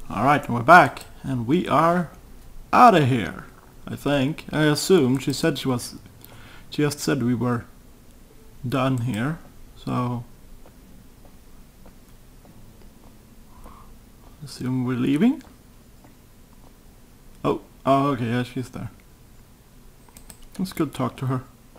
Alright, we're back, and we are out of here, I think. I assume she said she just said we were done here, so assume we're leaving. Oh, okay, yeah, she's there. Let's go talk to her.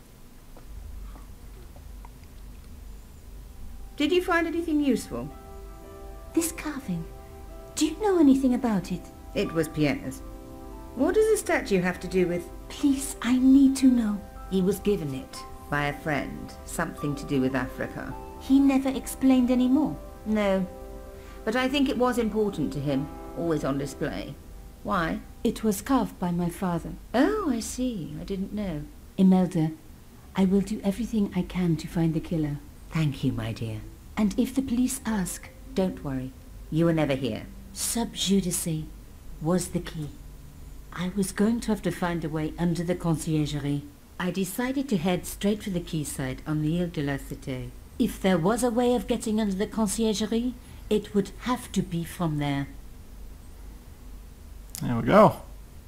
Did you find anything useful? This carving. Do you know anything about it? It was Pierre's. What does the statue have to do with... Please, I need to know. He was given it by a friend. Something to do with Africa. He never explained any more. No. But I think it was important to him. Always on display. Why? It was carved by my father. Oh, I see. I didn't know. Imelda, I will do everything I can to find the killer. Thank you, my dear. And if the police ask... Don't worry. You were never here. Sub judice was the key. I was going to have to find a way under the conciergerie. I decided to head straight for the quayside on the Ile de la Cité. If there was a way of getting under the conciergerie, it would have to be from there. There we go.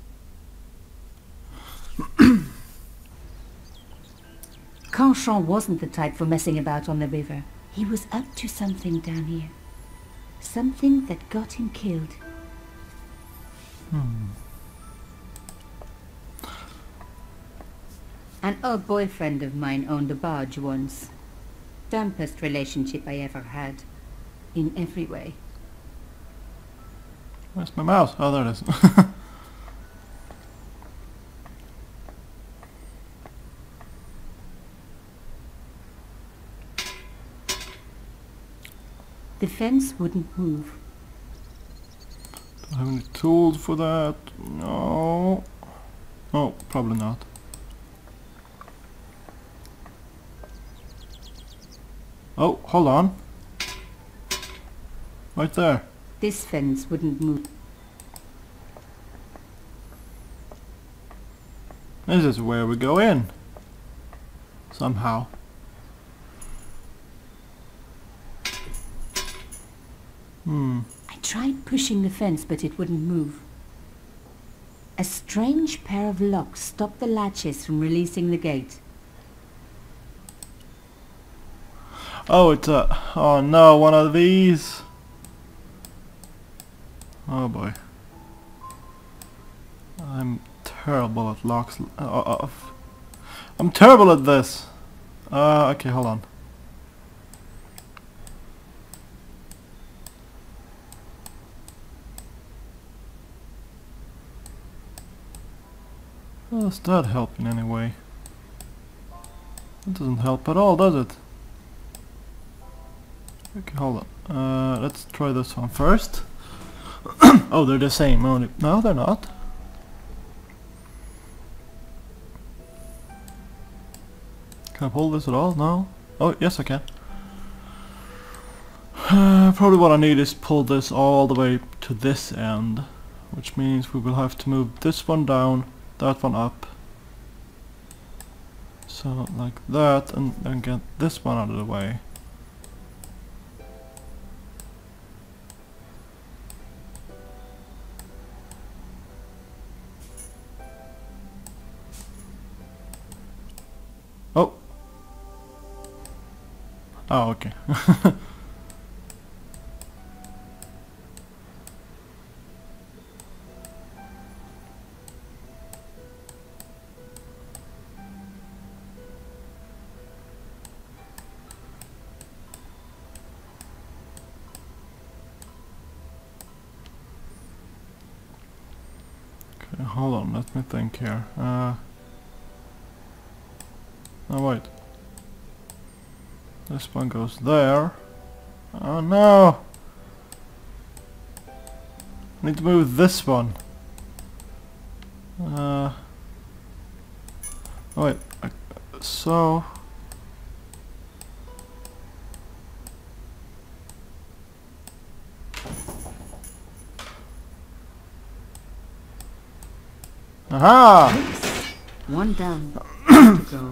Canchon wasn't the type for messing about on the river. He was up to something down here. Something that got him killed. An old boyfriend of mine owned a barge once. Dampest relationship I ever had. In every way. Where's my mouse? Oh, there it is. The fence wouldn't move. Do I have any tools for that? No. Oh, probably not. Oh, hold on. Right there. This fence wouldn't move. This is where we go in. Somehow. I tried pushing the fence, but it wouldn't move. A strange pair of locks stopped the latches from releasing the gate. Oh, it's a... Oh no, one of these. Oh boy. I'm terrible at locks. I'm terrible at this. Okay, hold on. Does that help in any way? It doesn't help at all, does it? Okay, hold on. Let's try this one first. Oh, they're the same, only... No, they're not. Can I pull this at all? No? Oh, yes I can. Probably what I need is pull this all the way to this end. Which means we will have to move this one down, that one up. So, like that, and then get this one out of the way. Oh! Oh, okay. Okay, hold on, let me think here. Oh wait. This one goes there. Oh no! I need to move this one. Oh wait, so... Aha! One down. To go.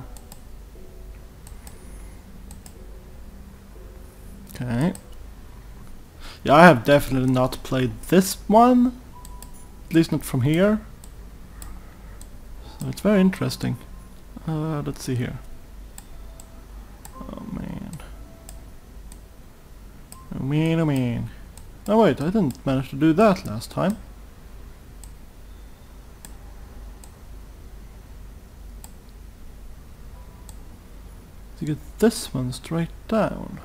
Okay. Yeah, I have definitely not played this one. At least not from here. So it's very interesting. Let's see here. Oh man. Oh man, oh man. Oh wait, I didn't manage to do that last time. To get this one straight down.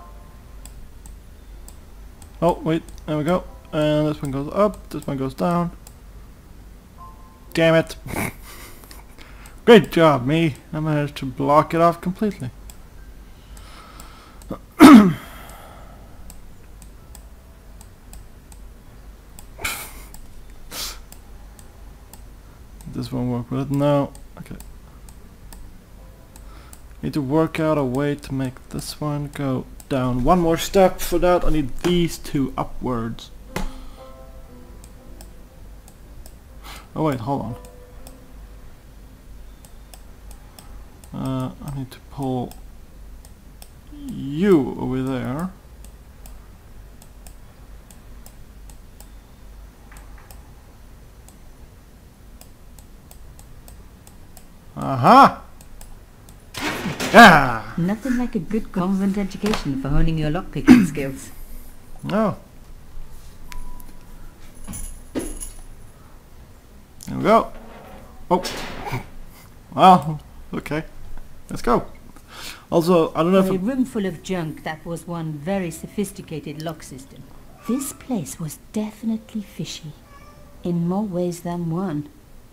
Oh wait, there we go. And this one goes up, this one goes down. Damn it. Great job, me. I managed to block it off completely. This won't work with it. No. Okay. Need to work out a way to make this one go down one more step. For that I need these two upwards. Oh wait, hold on. I need to pull you over there. Aha! Yeah! Nothing like a good convent education for honing your lockpicking skills. No. There we go. Oh. Well, okay. Let's go. Also, I don't know For a if... room full of junk, that was one very sophisticated lock system. This place was definitely fishy. In more ways than one.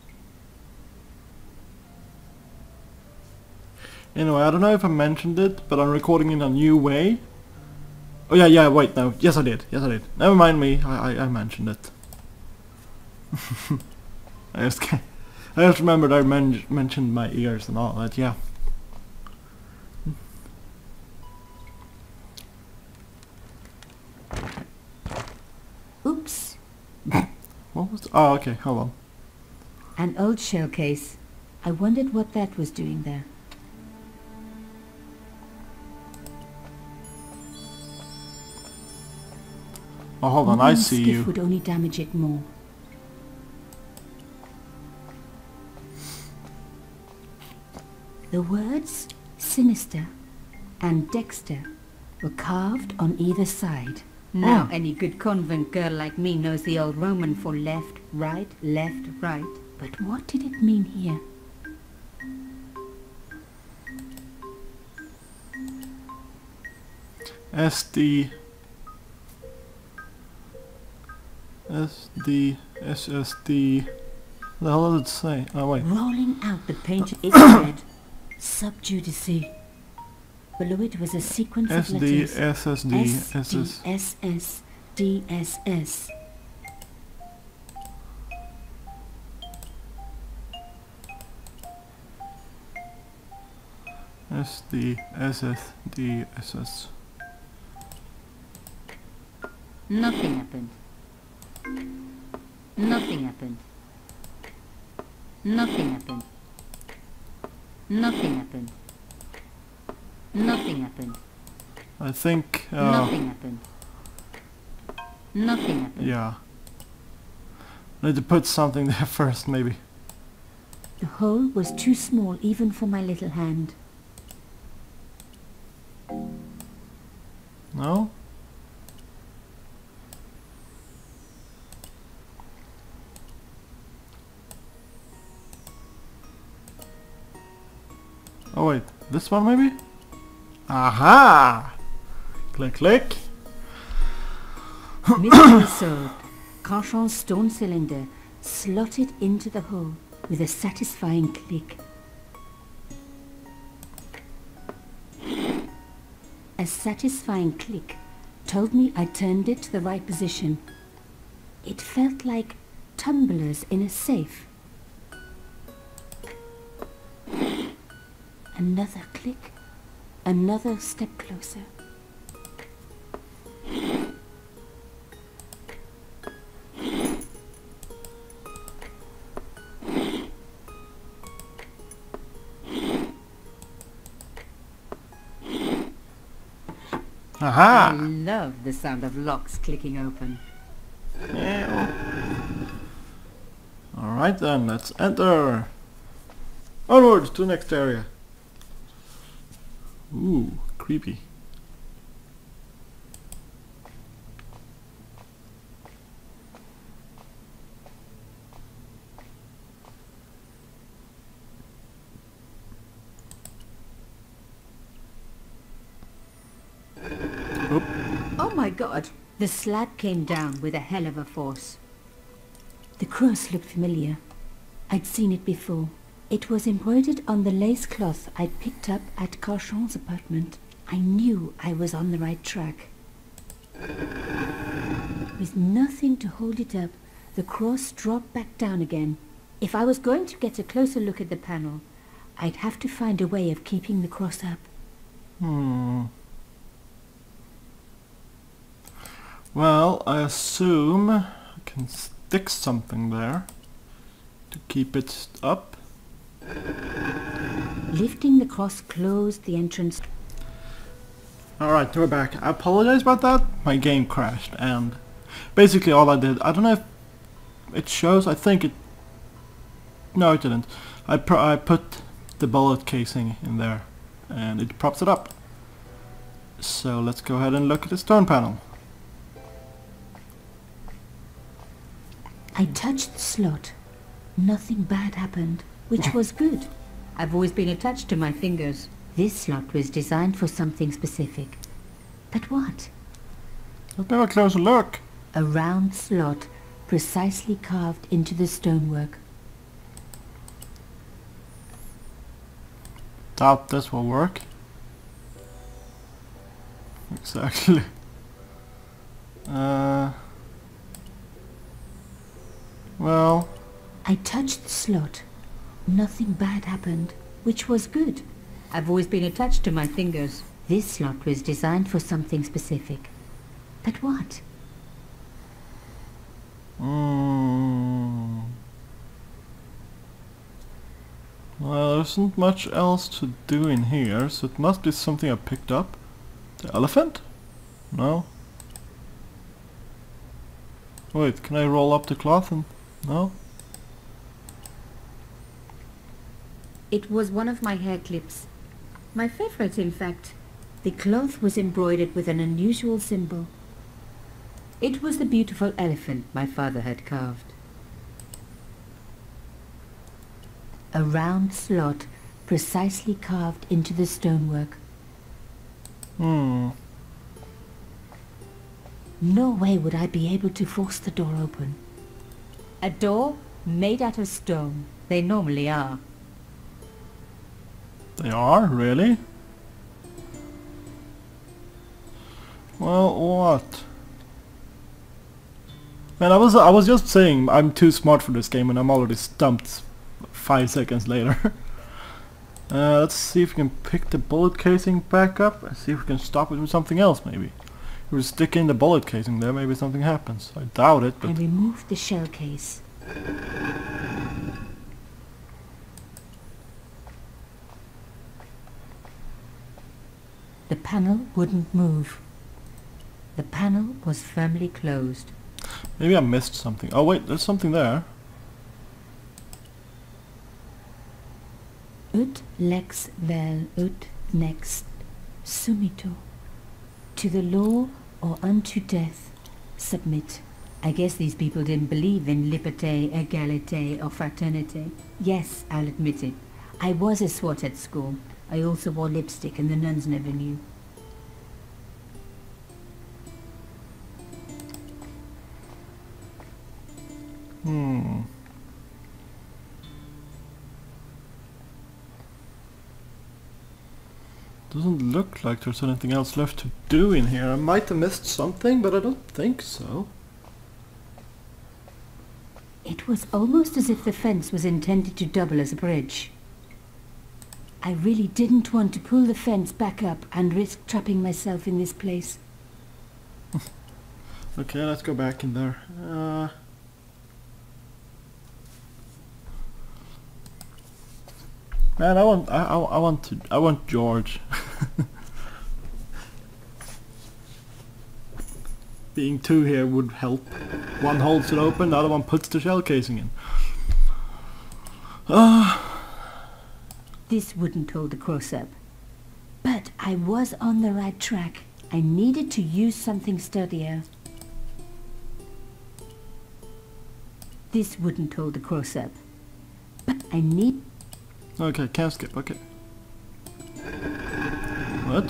Anyway, I don't know if I mentioned it, but I'm recording in a new way. Oh yeah, wait, no. Yes I did. Never mind me, I mentioned it. I just remembered I mentioned my ears and all that, yeah. Oops. What was... Oh, okay, hold on. An old shell case. I wondered what that was doing there. Oh, hold on, I One see skiff you. would only damage it more. The words Sinister and Dexter were carved on either side. Now any good convent girl like me knows the old Roman for left, right. But what did it mean here? SD... SSD... What the hell does it say? Oh wait. Rolling out the painted it read Subjudice. Below it was a sequence of SD, letters. SSD, SS... SS, DSS. SD, SSD, SS... Nothing happened. Nothing happened. Nothing happened. Nothing happened. Nothing happened. I think... Nothing happened. Nothing happened. yeah. I need to put something there first, maybe. The hole was too small even for my little hand. No? Oh wait, this one maybe? Aha! Click, click. Mystery solved. Carchon's stone cylinder slotted into the hole with a satisfying click. A satisfying click told me I turned it to the right position. It felt like tumblers in a safe. Another click, another step closer. I Aha! love the sound of locks clicking open. Alright then, let's enter! Onward to the next area. Ooh, creepy. Oop. Oh my god! The slab came down with a hell of a force. The cross looked familiar. I'd seen it before. It was embroidered on the lace cloth I'd picked up at Carchon's apartment. I knew I was on the right track. With nothing to hold it up, the cross dropped back down again. If I was going to get a closer look at the panel, I'd have to find a way of keeping the cross up. Well, I assume I can stick something there to keep it up. Lifting the cross closed the entrance. Alright, we're back. I apologize about that. My game crashed and basically all I did, I don't know if it shows, I think it... No, it didn't. I put the bullet casing in there and it props it up. So let's go ahead and look at the stone panel. I touched the slot. Nothing bad happened, which was good. I've always been attached to my fingers. This slot was designed for something specific. But what? Let's have a closer look. A round slot precisely carved into the stonework. Doubt this will work. Exactly. Well... I touched the slot. Nothing bad happened, which was good. I've always been attached to my fingers. This slot was designed for something specific. But what? Well, there isn't much else to do in here, so it must be something I picked up. The elephant? No. Wait, can I roll up the cloth and... No? It was one of my hair clips. My favorite, in fact. The cloth was embroidered with an unusual symbol. It was the beautiful elephant my father had carved. A round slot precisely carved into the stonework. No way would I be able to force the door open. A door made out of stone. They normally are. They are? Really? Well, what? Man, I was just saying I'm too smart for this game and I'm already stumped 5 seconds later. Let's see if we can pick the bullet casing back up and see if we can stop it with something else maybe. If we stick in the bullet casing there, maybe something happens. I doubt it, but... I removed the shell case. The panel wouldn't move. The panel was firmly closed. Maybe I missed something. Oh wait, there's something there. Ut lex vel ut next sumito. To the law or unto death, submit. I guess these people didn't believe in liberté, égalité or fraternité. Yes, I'll admit it. I was a swot at school. I also wore lipstick and the nuns never knew. Doesn't look like there's anything else left to do in here. I might have missed something, but I don't think so. It was almost as if the fence was intended to double as a bridge. I really didn't want to pull the fence back up and risk trapping myself in this place. Okay, let's go back in there. Man, I want George. being two here would help. One holds it open, the other one puts the shell casing in. This wouldn't hold the cross up. But I was on the right track. I needed to use something sturdier. This wouldn't hold the cross up. But I need... Okay, can't skip, okay. What?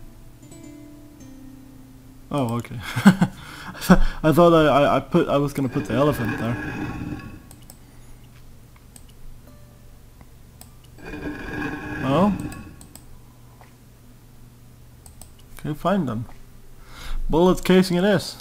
Oh, okay. I thought I was gonna put the elephant there. Oh? Okay, fine then. Bullet casing it is.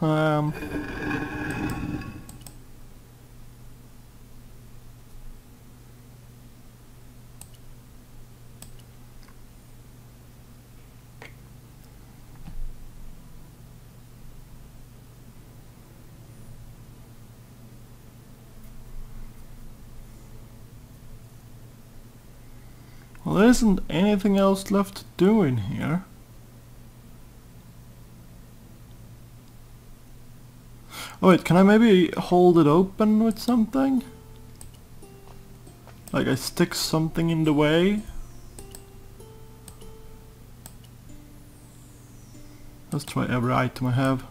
Well, there isn't anything else left to do in here. Oh wait, can I maybe hold it open with something? Like I stick something in the way? Let's try every item I have.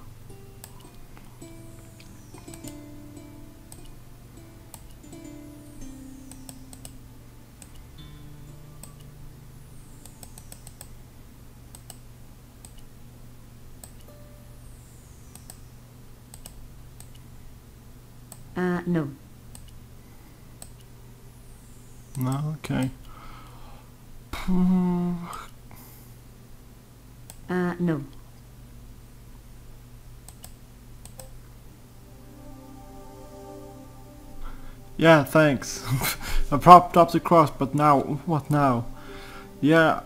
No. No, okay. No. Yeah, thanks. I propped up the cross, but now, what now? Yeah.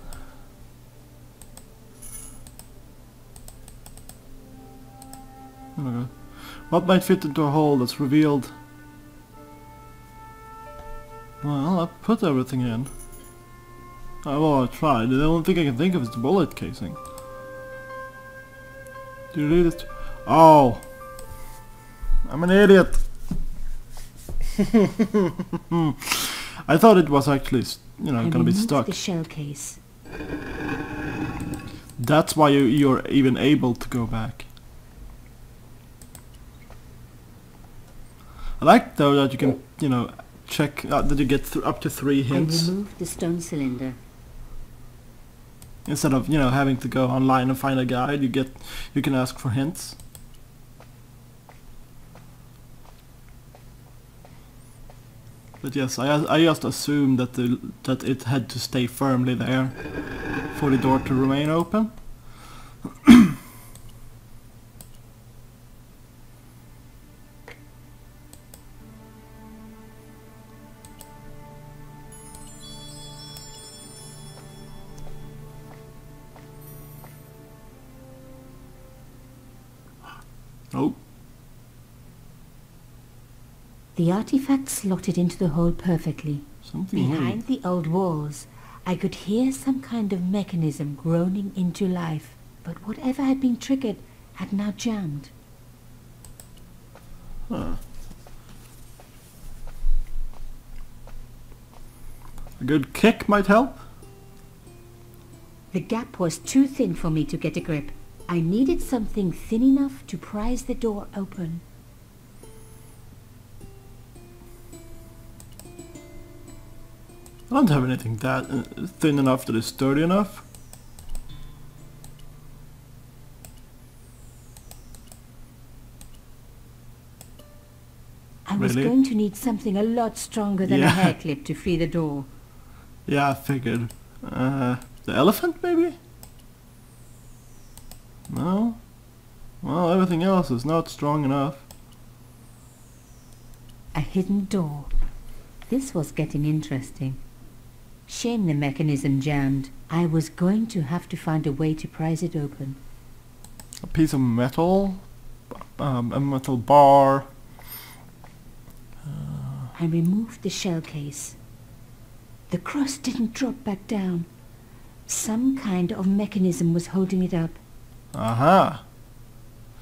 Oh my god. What might fit into a hole that's revealed? Well, I put everything in. Well, I tried. The only thing I can think of is the bullet casing. Do you read it? Oh! I'm an idiot! I thought it was actually, you know, gonna be stuck. The shell case. That's why you're even able to go back. I like though that you can, you know, check that you get up to 3 hints. I removed the stone cylinder. Instead of, you know, having to go online and find a guide, you can ask for hints. But yes, I just assumed that that it had to stay firmly there for the door to remain open. Oh. The artifact slotted into the hole perfectly. Something Behind the old walls, I could hear some kind of mechanism groaning into life, but whatever had been triggered had now jammed. Huh. A good kick might help. The gap was too thin for me to get a grip. I needed something thin enough to prise the door open. I don't have anything that thin enough that is sturdy enough. I was Really? going to need something a lot stronger than a hair clip to free the door. Yeah, I figured. The elephant, maybe? No? Well, everything else is not strong enough. A hidden door. This was getting interesting. Shame the mechanism jammed. I was going to have to find a way to prise it open. A piece of metal, a metal bar. I removed the shell case. The cross didn't drop back down. Some kind of mechanism was holding it up. Aha!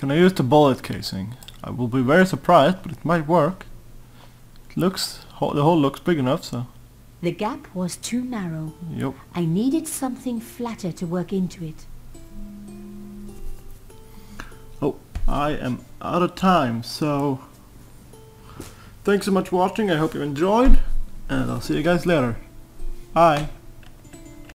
gonna use the bullet casing. I will be very surprised, but it might work. It looks, the hole looks big enough, so. The gap was too narrow. Yep. I needed something flatter to work into it. Oh, I am out of time, so thanks so much for watching. I hope you enjoyed, and I'll see you guys later. Bye.